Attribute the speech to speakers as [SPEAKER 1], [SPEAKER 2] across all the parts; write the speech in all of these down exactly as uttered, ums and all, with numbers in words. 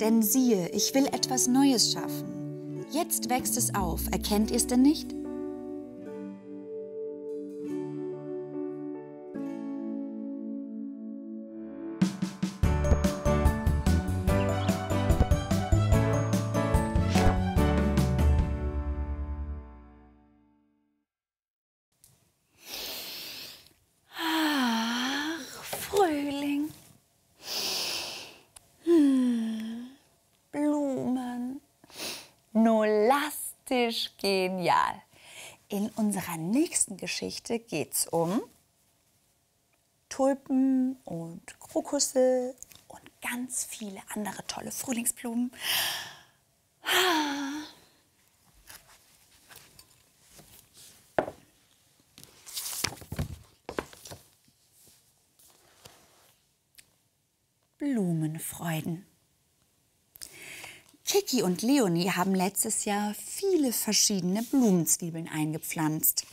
[SPEAKER 1] Denn siehe, ich will etwas Neues schaffen. Jetzt wächst es auf. Erkennt ihr es denn nicht? Frühling. Hm. Blumen. Nolastisch genial. In unserer nächsten Geschichte geht's um Tulpen und Krokusse und ganz viele andere tolle Frühlingsblumen. Blumenfreuden. Kiki und Leonie haben letztes Jahr viele verschiedene Blumenzwiebeln eingepflanzt.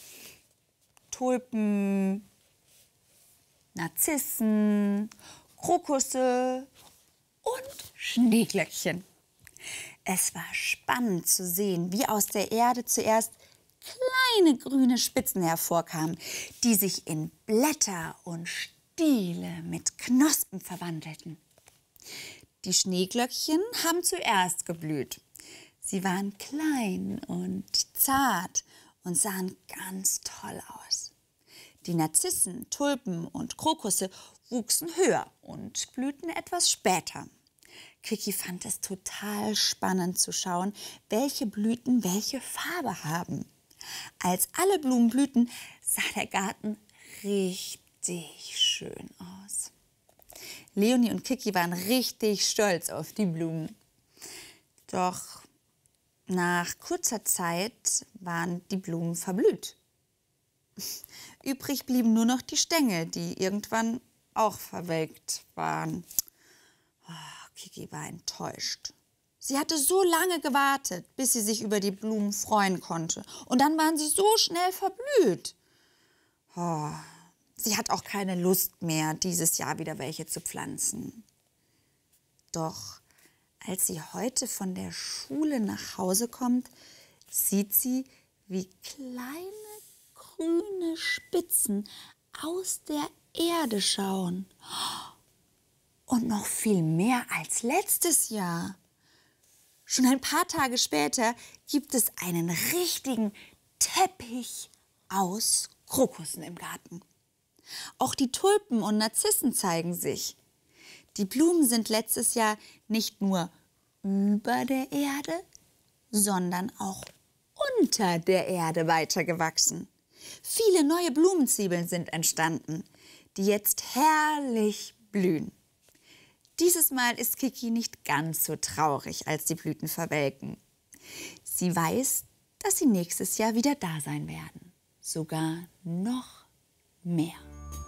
[SPEAKER 1] Tulpen, Narzissen, Krokusse und Schneeglöckchen. Es war spannend zu sehen, wie aus der Erde zuerst kleine grüne Spitzen hervorkamen, die sich in Blätter und Stiele mit Knospen verwandelten. Die Schneeglöckchen haben zuerst geblüht. Sie waren klein und zart und sahen ganz toll aus. Die Narzissen, Tulpen und Krokusse wuchsen höher und blühten etwas später. Kiki fand es total spannend zu schauen, welche Blüten welche Farbe haben. Als alle Blumen blühten, sah der Garten richtig schön aus. Leonie und Kiki waren richtig stolz auf die Blumen. Doch nach kurzer Zeit waren die Blumen verblüht. Übrig blieben nur noch die Stängel, die irgendwann auch verwelkt waren. Oh, Kiki war enttäuscht. Sie hatte so lange gewartet, bis sie sich über die Blumen freuen konnte. Und dann waren sie so schnell verblüht. Oh, sie hat auch keine Lust mehr, dieses Jahr wieder welche zu pflanzen. Doch als sie heute von der Schule nach Hause kommt, sieht sie, wie kleine grüne Spitzen aus der Erde schauen. Und noch viel mehr als letztes Jahr. Schon ein paar Tage später gibt es einen richtigen Teppich aus Krokussen im Garten. Auch die Tulpen und Narzissen zeigen sich. Die Blumen sind letztes Jahr nicht nur über der Erde, sondern auch unter der Erde weitergewachsen. Viele neue Blumenzwiebeln sind entstanden, die jetzt herrlich blühen. Dieses Mal ist Kiki nicht ganz so traurig, als die Blüten verwelken. Sie weiß, dass sie nächstes Jahr wieder da sein werden. Sogar noch mehr.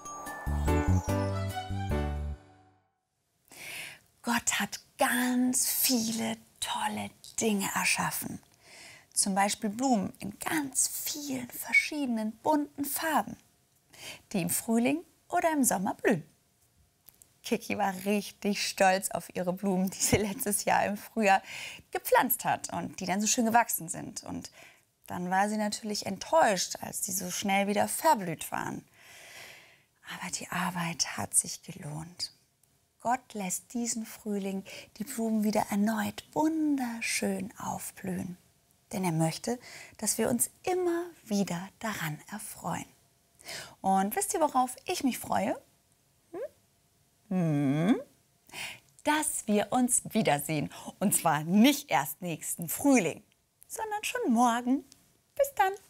[SPEAKER 1] Gott hat ganz viele tolle Dinge erschaffen. Zum Beispiel Blumen in ganz vielen verschiedenen bunten Farben, die im Frühling oder im Sommer blühen. Kiki war richtig stolz auf ihre Blumen, die sie letztes Jahr im Frühjahr gepflanzt hat und die dann so schön gewachsen sind. Und dann war sie natürlich enttäuscht, als die so schnell wieder verblüht waren. Aber die Arbeit hat sich gelohnt. Gott lässt diesen Frühling die Blumen wieder erneut wunderschön aufblühen. Denn er möchte, dass wir uns immer wieder daran erfreuen. Und wisst ihr, worauf ich mich freue? Hm? Dass wir uns wiedersehen. Und zwar nicht erst nächsten Frühling, sondern schon morgen. Bis dann.